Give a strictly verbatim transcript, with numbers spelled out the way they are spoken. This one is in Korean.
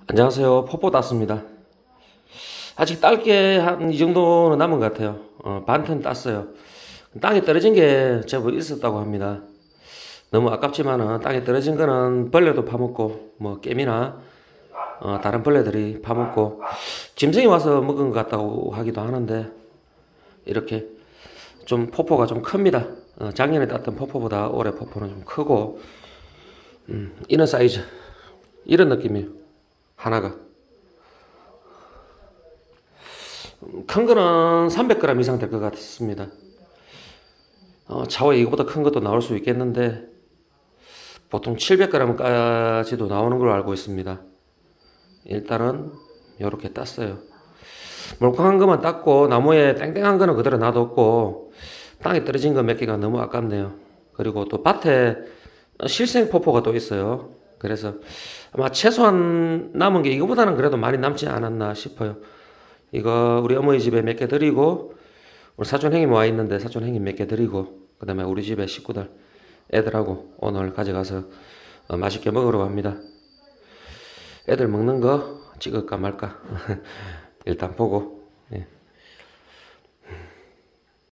안녕하세요. 포포 땄습니다. 아직 딸 게 한 이 정도는 남은 것 같아요. 어, 반튼 땄어요. 땅에 떨어진 게 제법 있었다고 합니다. 너무 아깝지만은 땅에 떨어진 거는 벌레도 파먹고 뭐 깨미나 어, 다른 벌레들이 파먹고 짐승이 와서 먹은 것 같다고 하기도 하는데 이렇게 좀 포포가 좀 큽니다. 어, 작년에 땄던 포포보다 올해 포포는 좀 크고 음, 이런 사이즈 이런 느낌이에요. 하나가 큰 거는 삼백 그램 이상 될 것 같습니다. 어, 차후에 이거보다 큰 것도 나올 수 있겠는데 보통 칠백 그램까지도 나오는 걸로 알고 있습니다. 일단은 이렇게 땄어요. 몰캉한 것만 땄고 나무에 땡땡한 거는 그대로 놔뒀고 땅에 떨어진 거 몇 개가 너무 아깝네요. 그리고 또 밭에 실생 포포가 또 있어요. 그래서 아마 최소한 남은 게 이거보다는 그래도 많이 남지 않았나 싶어요. 이거 우리 어머니 집에 몇 개 드리고 우리 사촌 형님 와 있는데 사촌 형님 몇 개 드리고 그 다음에 우리 집에 식구들 애들하고 오늘 가져가서 어, 맛있게 먹으러 갑니다. 애들 먹는 거 찍을까 말까 일단 보고